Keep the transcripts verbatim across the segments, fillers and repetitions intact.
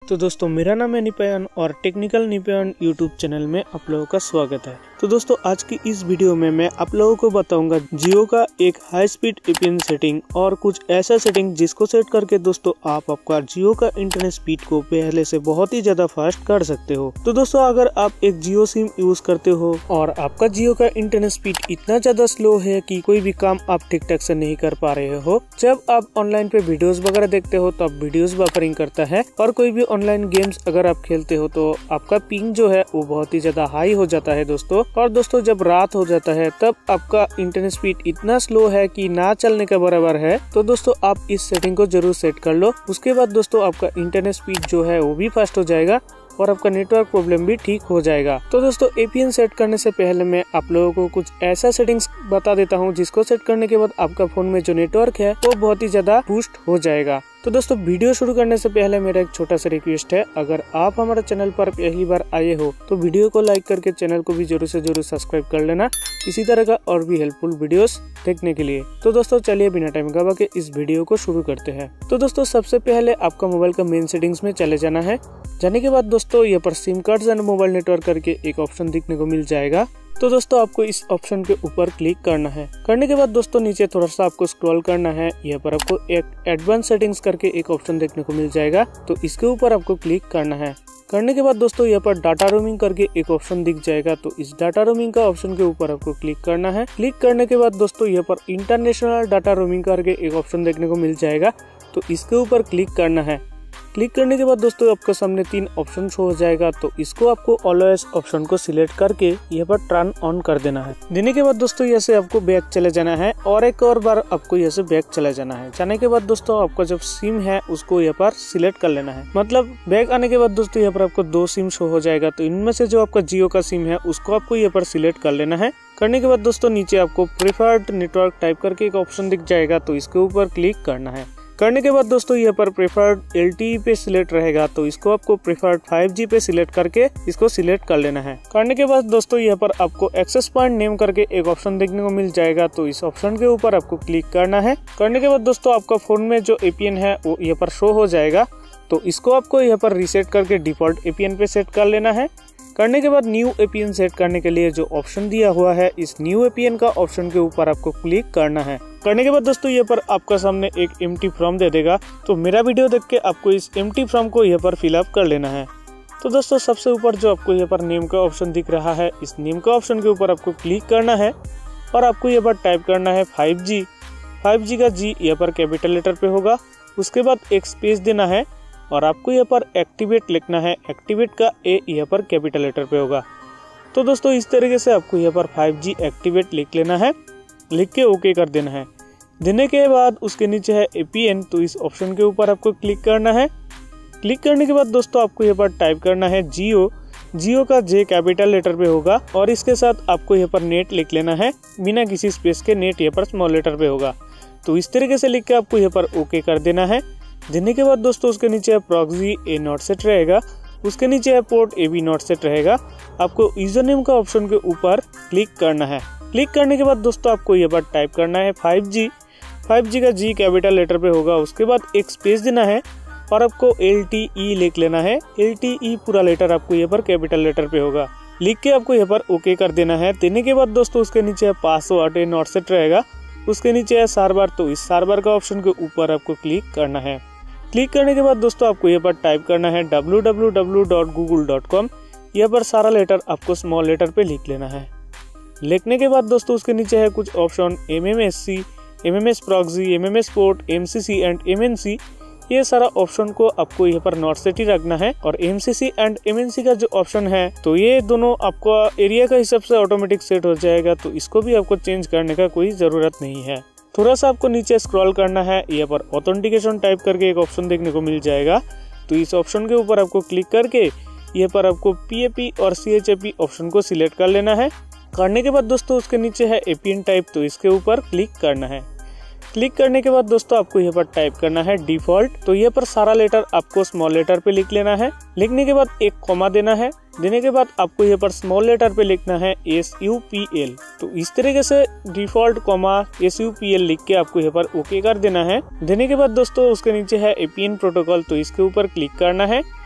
तो दोस्तों मेरा नाम है निपयन और टेक्निकल निपयन यूट्यूब चैनल में आप लोगों का स्वागत है। तो दोस्तों आज की इस वीडियो में मैं आप लोगों को बताऊंगा जियो का एक हाई स्पीड एपीएन सेटिंग और कुछ ऐसा सेटिंग जिसको सेट करके दोस्तों आप आपका जियो का इंटरनेट स्पीड को पहले से बहुत ही ज्यादा फास्ट कर सकते हो। तो दोस्तों अगर आप एक जियो सिम यूज करते हो और आपका जियो का इंटरनेट स्पीड इतना ज्यादा स्लो है कि कोई भी काम आप ठीक ठाक से नहीं कर पा रहे हो, जब आप ऑनलाइन पे वीडियोस वगैरह देखते हो तो आप वीडियोस बफरिंग करता है और कोई भी ऑनलाइन गेम्स अगर आप खेलते हो तो आपका पिंग जो है वो बहुत ही ज्यादा हाई हो जाता है दोस्तों। और दोस्तों जब रात हो जाता है तब आपका इंटरनेट स्पीड इतना स्लो है कि ना चलने के बराबर है। तो दोस्तों आप इस सेटिंग को जरूर सेट कर लो। उसके बाद दोस्तों आपका इंटरनेट स्पीड जो है वो भी फास्ट हो जाएगा और आपका नेटवर्क प्रॉब्लम भी ठीक हो जाएगा। तो दोस्तों एपीएन सेट करने से पहले मैं आप लोगों को कुछ ऐसा सेटिंग्स बता देता हूं जिसको सेट करने के बाद आपका फोन में जो नेटवर्क है वो बहुत ही ज्यादा बूस्ट हो जाएगा। तो दोस्तों वीडियो शुरू करने से पहले मेरा एक छोटा सा रिक्वेस्ट है, अगर आप हमारे चैनल पर पहली बार आए हो तो वीडियो को लाइक करके चैनल को भी जरूर से जरूर सब्सक्राइब कर लेना इसी तरह का और भी हेल्पफुल वीडियोस देखने के लिए। तो दोस्तों चलिए बिना टाइम गवा के इस वीडियो को शुरू करते हैं। तो दोस्तों सबसे पहले आपका मोबाइल का मेन सेटिंग्स में चले जाना है। जाने के बाद दोस्तों यहाँ पर SIM cards and mobile network करके एक ऑप्शन दिखने को मिल जाएगा। तो दोस्तों आपको इस ऑप्शन के ऊपर क्लिक करना है। करने के बाद दोस्तों नीचे थोड़ा सा आपको स्क्रॉल करना है। यहाँ पर आपको एक एडवांस सेटिंग्स करके एक ऑप्शन देखने को मिल जाएगा, तो इसके ऊपर आपको क्लिक करना है। करने के बाद दोस्तों यहाँ पर डाटा रोमिंग करके एक ऑप्शन दिख जाएगा, तो इस डाटा रोमिंग का ऑप्शन के ऊपर आपको क्लिक करना है। क्लिक करने के बाद दोस्तों यहाँ पर इंटरनेशनल डाटा रोमिंग करके एक ऑप्शन देखने को मिल जाएगा, तो इसके ऊपर क्लिक करना है। क्लिक करने के बाद दोस्तों आपके सामने तीन ऑप्शन हो जाएगा, तो इसको आपको ऑलवेज ऑप्शन को सिलेक्ट करके यहाँ पर टर्न ऑन कर देना है। देने के बाद दोस्तों यहाँ से आपको बैक चले जाना है और एक और बार आपको यहाँ से बैक चले जाना है। जाने के बाद दोस्तों आपका जो सिम है उसको यहाँ पर सिलेक्ट कर लेना है। मतलब बैक आने के बाद दोस्तों यहाँ पर आपको दो सिम शो हो जाएगा, तो इनमें से जो आपका जियो का सिम है उसको आपको यहाँ पर सिलेक्ट कर लेना है। करने के बाद दोस्तों नीचे आपको प्रेफर्ड नेटवर्क टाइप करके एक ऑप्शन दिख जाएगा, तो इसके ऊपर क्लिक करना है। करने के बाद दोस्तों यहाँ पर प्रेफर्ड एलटीई पे सिलेक्ट रहेगा, तो इसको आपको प्रेफर्ड फाइव जी पे सिलेक्ट करके इसको सिलेक्ट कर लेना है। करने के बाद दोस्तों यहाँ पर आपको एक्सेस पॉइंट नेम करके एक ऑप्शन देखने को मिल जाएगा, तो इस ऑप्शन के ऊपर आपको क्लिक करना है। करने के बाद दोस्तों आपका फोन में जो एपीएन है वो यहाँ पर शो हो जाएगा, तो इसको आपको यहाँ पर रीसेट करके डिफॉल्ट एपीएन पे सेट कर लेना है। करने के बाद न्यू एपीएन सेट करने के लिए जो ऑप्शन दिया हुआ है इस न्यू एपीएन का ऑप्शन के ऊपर आपको क्लिक करना है। करने के बाद दोस्तों यहाँ पर आपका सामने एक एम्प्टी फॉर्म दे देगा, तो मेरा वीडियो देख के आपको इस एम्प्टी फॉर्म को यहाँ पर फिलअप कर लेना है। तो दोस्तों सबसे ऊपर जो आपको यहाँ पर नेम का ऑप्शन दिख रहा है इस नेम का ऑप्शन के ऊपर आपको क्लिक करना है और आपको यहाँ पर टाइप करना है फाइव जी। फाइव जी का जी यहाँ पर कैपिटल लेटर पे होगा, उसके बाद एक स्पेस देना है और आपको यहाँ पर एक्टिवेट लिखना है। एक्टिवेट का ए यहाँ पर कैपिटल लेटर पे होगा। तो दोस्तों इस तरीके से आपको यहाँ पर फाइव जी एक्टिवेट लिख लेना है। लिख के ओके कर देना है। देने के बाद उसके नीचे है एपीएन, तो इस ऑप्शन के ऊपर आपको क्लिक करना है। क्लिक करने के बाद दोस्तों आपको यहाँ पर टाइप करना है जियो। जियो का जे कैपिटल लेटर पे होगा और इसके साथ आपको यहाँ पर नेट लिख लेना है, बिना किसी स्पेस के नेट यहाँ पर स्मॉल लेटर पे होगा। तो इस तरीके से लिख के आपको यहाँ पर ओके कर देना है। देने के बाद दोस्तों उसके नीचे है प्रॉक्सी ए नॉट सेट रहेगा, उसके नीचे है port A B not set रहेगा। आपको यूजर नेम का ऑप्शन के ऊपर क्लिक करना है। क्लिक करने के बाद दोस्तों आपको यहाँ पर टाइप करना है फाइव जी। फाइव जी का जी कैपिटल लेटर पे होगा, उसके बाद एक स्पेस देना है और आपको एल टी ई लिख लेना है। एल टी ई पूरा लेटर आपको यहाँ पर कैपिटल लेटर पे होगा। लिख के आपको यहाँ पर ओके कर देना है। देने के बाद दोस्तों उसके नीचे है पासवर्ड ए नॉट सेट रहेगा, उसके नीचे है सारबार, तो इस सारबार का ऑप्शन के ऊपर आपको क्लिक करना है। क्लिक करने के बाद दोस्तों आपको यहाँ पर टाइप करना है W W W dot Google dot com. यहाँ पर सारा लेटर आपको स्मॉल लेटर पे लिख लेना है। लिखने के बाद दोस्तों उसके नीचे है कुछ option M M S C, M M S proxy, M M S port, M C C and M N C. ये सारा ऑप्शन को आपको यहाँ पर नॉट सेट ही रखना है। और M C C and M N C का जो ऑप्शन है तो ये दोनों आपको एरिया का हिसाब से ऑटोमेटिक सेट हो जाएगा, तो इसको भी आपको चेंज करने का कोई जरूरत नहीं है। थोड़ा सा आपको नीचे स्क्रॉल करना है, यहाँ पर ऑथेंटिकेशन टाइप करके एक ऑप्शन देखने को मिल जाएगा, तो इस ऑप्शन के ऊपर आपको क्लिक करके यहाँ पर आपको पी ए पी और C H A P option को सिलेक्ट कर लेना है। करने के बाद दोस्तों उसके नीचे है एपीएन टाइप, तो इसके ऊपर क्लिक करना है। क्लिक करने के बाद दोस्तों आपको यहाँ पर टाइप करना है डिफॉल्ट, तो यहाँ पर सारा लेटर आपको स्मॉल लेटर पे लिख लेना है। लिखने के बाद एक कॉमा देना है। देने के बाद आपको यहाँ पर स्मॉल लेटर पे लिखना है एस यू पी एल। तो इस तरीके से default comma S U P L लिख के आपको यहाँ पर ओके कर देना है। देने के बाद दोस्तों उसके नीचे है एपीएन प्रोटोकॉल, तो इसके ऊपर क्लिक करना है।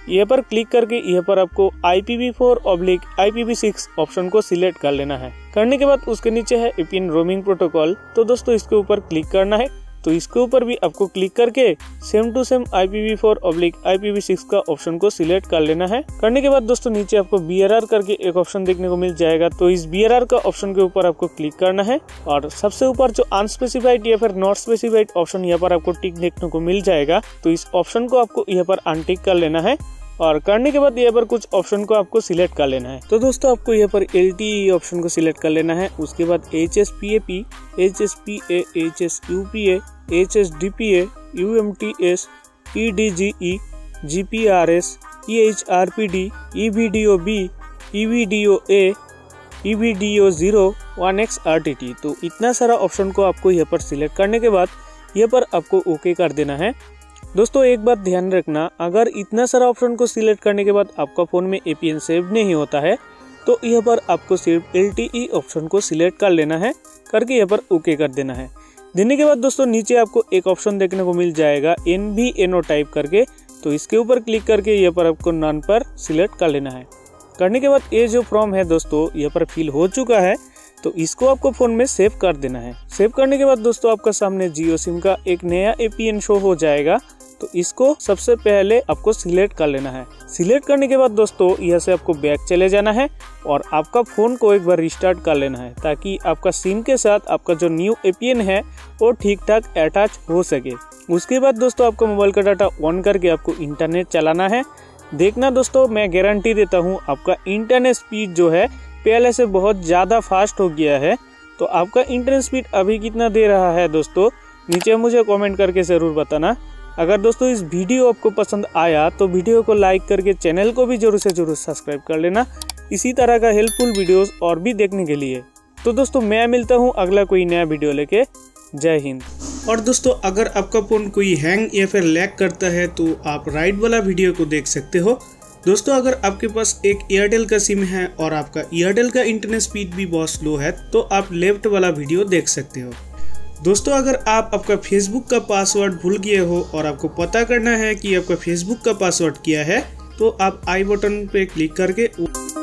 यहाँ पर क्लिक करके यहाँ पर आपको I P V four oblique I P V six option को सिलेक्ट कर लेना है। करने के बाद उसके नीचे है एपीएन रोमिंग प्रोटोकॉल, तो दोस्तों इसके ऊपर क्लिक करना है। तो इसके ऊपर भी आपको क्लिक करके same to same I P V four oblique I P V six का ऑप्शन को सिलेक्ट कर लेना है। करने के बाद दोस्तों नीचे आपको बी आर आर करके एक ऑप्शन देखने को मिल जाएगा, तो इस बी आर आर का ऑप्शन के ऊपर आपको क्लिक करना है और सबसे ऊपर जो अनस्पेसिफाइड या फिर नॉट स्पेसिफाइड ऑप्शन यहाँ पर आपको टिक देखने को मिल जाएगा, तो इस ऑप्शन को आपको यहाँ पर अनटिक कर लेना है। और करने के बाद यहाँ पर कुछ ऑप्शन को आपको सिलेक्ट कर लेना है। तो दोस्तों आपको यहाँ पर एल टी ई ऑप्शन को सिलेक्ट कर लेना है। उसके बाद H S P A P, H S P A, H S U P A, H S D P A, U M T S, E D G E, G P R S, E H R P D, E V D O B, E V D O A, E V D O zero, one X R T T. तो इतना सारा option को आपको यहाँ पर select करने के बाद यहाँ पर आपको ओके कर देना है। दोस्तों एक बात ध्यान रखना, अगर इतना सारा ऑप्शन को सिलेक्ट करने के बाद आपका फोन में एपीएन सेव नहीं होता है तो यहाँ पर आपको सिर्फ एल टी ई ऑप्शन को सिलेक्ट कर लेना है, करके यहाँ पर ओके कर देना है। देने के बाद दोस्तों नीचे आपको एक ऑप्शन देखने को मिल जाएगा N V N O type करके, तो इसके ऊपर क्लिक करके यहाँ पर आपको नन पर सिलेक्ट कर लेना है। करने के बाद ये जो फॉर्म है दोस्तों यहाँ पर फिल हो चुका है, तो इसको आपको फोन में सेव कर देना है। सेव करने के बाद दोस्तों आपका सामने जियो सिम का एक नया एपीएन शो हो जाएगा, तो इसको सबसे पहले आपको सिलेक्ट कर लेना है। सिलेक्ट करने के बाद दोस्तों यहाँ से आपको बैक चले जाना है और आपका फोन को एक बार रिस्टार्ट कर लेना है, ताकि आपका सिम के साथ आपका जो न्यू एपीएन है वो ठीक ठाक अटैच हो सके। उसके बाद दोस्तों आपका मोबाइल का डाटा ऑन करके आपको इंटरनेट चलाना है। देखना दोस्तों, मैं गारंटी देता हूँ आपका इंटरनेट स्पीड जो है पहले से बहुत ज़्यादा फास्ट हो गया है। तो आपका इंटरनेट स्पीड अभी कितना दे रहा है दोस्तों, नीचे मुझे कमेंट करके ज़रूर बताना। अगर दोस्तों इस वीडियो आपको पसंद आया तो वीडियो को लाइक करके चैनल को भी जरूर से जरूर सब्सक्राइब कर लेना, इसी तरह का हेल्पफुल वीडियोस और भी देखने के लिए। तो दोस्तों मैं मिलता हूँ अगला कोई नया वीडियो लेके। जय हिंद। और दोस्तों अगर आपका फ़ोन कोई हैंग या फिर लैग करता है तो आप राइट वाला वीडियो को देख सकते हो। दोस्तों अगर आपके पास एक एयरटेल का सिम है और आपका एयरटेल का इंटरनेट स्पीड भी बहुत स्लो है तो आप लेफ्ट वाला वीडियो देख सकते हो। दोस्तों अगर आप आपका फेसबुक का पासवर्ड भूल गए हो और आपको पता करना है कि आपका फेसबुक का पासवर्ड क्या है, तो आप आई बटन पे क्लिक करके